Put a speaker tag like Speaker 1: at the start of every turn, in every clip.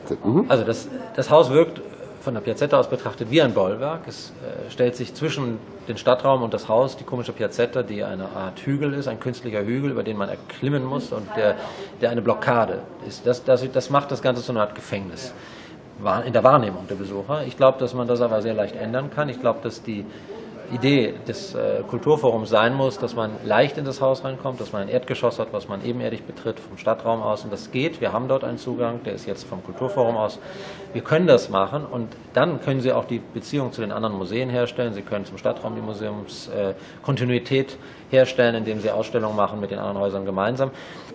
Speaker 1: Also das Haus wirkt von der Piazzetta aus betrachtet wie ein Bollwerk. Es stellt sich zwischen den Stadtraum und das Haus die komische Piazzetta, die eine Art Hügel ist, ein künstlicher Hügel, über den man erklimmen muss und der eine Blockade ist. Das macht das Ganze zu einer Art Gefängnis in der Wahrnehmung der Besucher. Ich glaube, dass man das aber sehr leicht ändern kann. Ich glaube, dass die Idee des Kulturforums sein muss, dass man leicht in das Haus reinkommt, dass man ein Erdgeschoss hat, was man ebenerdig betritt vom Stadtraum aus. Und das geht. Wir haben dort einen Zugang, der ist jetzt vom Kulturforum aus. Wir können das machen und dann können Sie auch die Beziehung zu den anderen Museen herstellen. Sie können zum Stadtraum die Museumskontinuität herstellen, indem Sie Ausstellungen machen mit den anderen Häusern gemeinsam.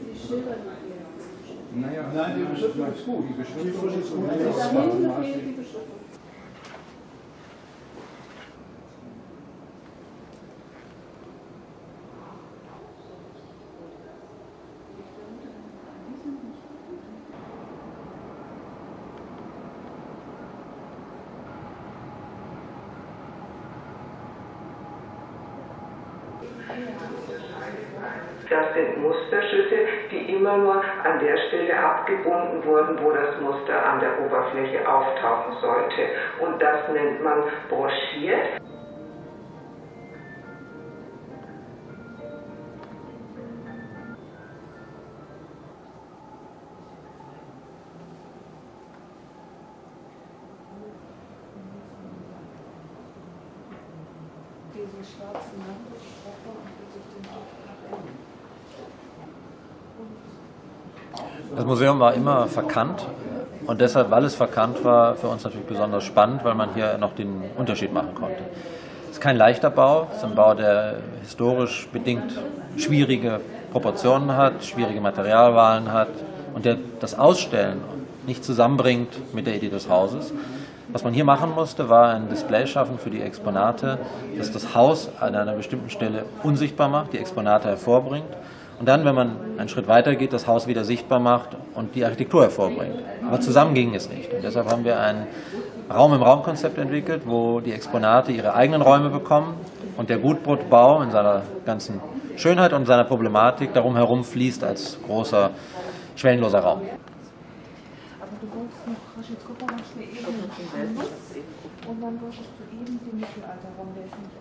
Speaker 2: Naja, nein, die Beschriftung ist gut. Die Beschriftung ist gut.
Speaker 3: Das sind Musterschüsse, die immer nur an der Stelle abgebunden wurden, wo das Muster an der Oberfläche auftauchen sollte. Und das nennt man broschiert.
Speaker 4: Diese schwarzen Landesstoffe und sich den
Speaker 1: Das Museum war immer verkannt und deshalb, weil es verkannt war, für uns natürlich besonders spannend, weil man hier noch den Unterschied machen konnte. Es ist kein leichter Bau, es ist ein Bau, der historisch bedingt schwierige Proportionen hat, schwierige Materialwahlen hat und der das Ausstellen nicht zusammenbringt mit der Idee des Hauses. Was man hier machen musste, war ein Display schaffen für die Exponate, das das Haus an einer bestimmten Stelle unsichtbar macht, die Exponate hervorbringt und dann, wenn man einen Schritt weiter geht, das Haus wieder sichtbar macht und die Architektur hervorbringt. Aber zusammen ging es nicht. Und deshalb haben wir ein Raum-im-Raum-Konzept entwickelt, wo die Exponate ihre eigenen Räume bekommen und der Gutbrotbau in seiner ganzen Schönheit und seiner Problematik darum herum fließt als großer, schwellenloser Raum.
Speaker 4: Aber du wolltest noch Raschitz-Kupper machst eine Ebene und dann wolltest du eben den Mittelalterraum, der ist nicht.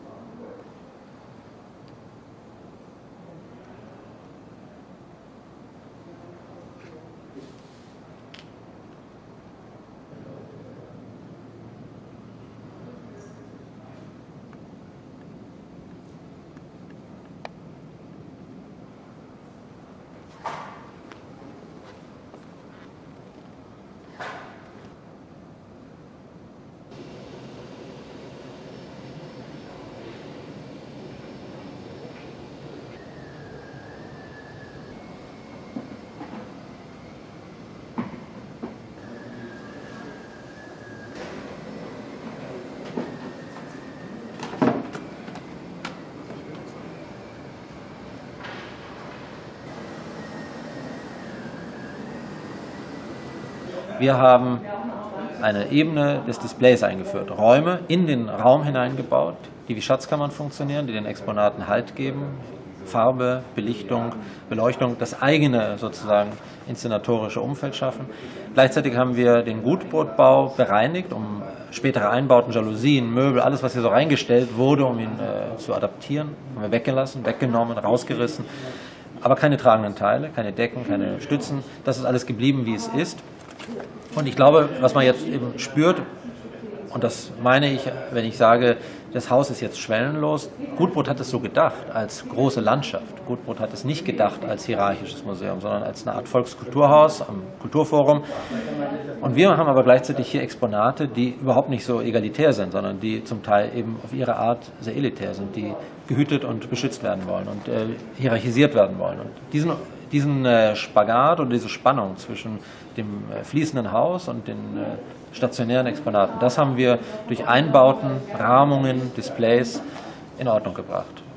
Speaker 1: Wir haben eine Ebene des Displays eingeführt, Räume in den Raum hineingebaut, die wie Schatzkammern funktionieren, die den Exponaten Halt geben, Farbe, Belichtung, Beleuchtung, das eigene sozusagen inszenatorische Umfeld schaffen. Gleichzeitig haben wir den Gutbrotbau bereinigt, um spätere Einbauten, Jalousien, Möbel, alles, was hier so reingestellt wurde, um ihn zu adaptieren, haben wir weggelassen, weggenommen, rausgerissen. Aber keine tragenden Teile, keine Decken, keine Stützen. Das ist alles geblieben, wie es ist. Und ich glaube, was man jetzt eben spürt, und das meine ich, wenn ich sage, das Haus ist jetzt schwellenlos, Gutbrot hat es so gedacht, als große Landschaft. Gutbrot hat es nicht gedacht als hierarchisches Museum, sondern als eine Art Volkskulturhaus am Kulturforum. Und wir haben aber gleichzeitig hier Exponate, die überhaupt nicht so egalitär sind, sondern die zum Teil eben auf ihre Art sehr elitär sind, die gehütet und beschützt werden wollen und hierarchisiert werden wollen. Und diesen Spagat und diese Spannung zwischen dem fließenden Haus und den stationären Exponaten, das haben wir durch Einbauten, Rahmungen, Displays in Ordnung gebracht.